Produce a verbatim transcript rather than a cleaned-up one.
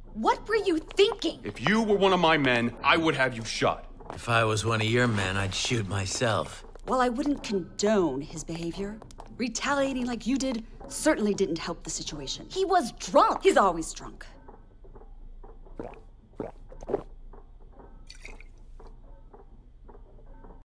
What were you thinking? If you were one of my men, I would have you shot. If I was one of your men, I'd shoot myself. While I wouldn't condone his behavior, retaliating like you did certainly didn't help the situation. He was drunk. He's always drunk.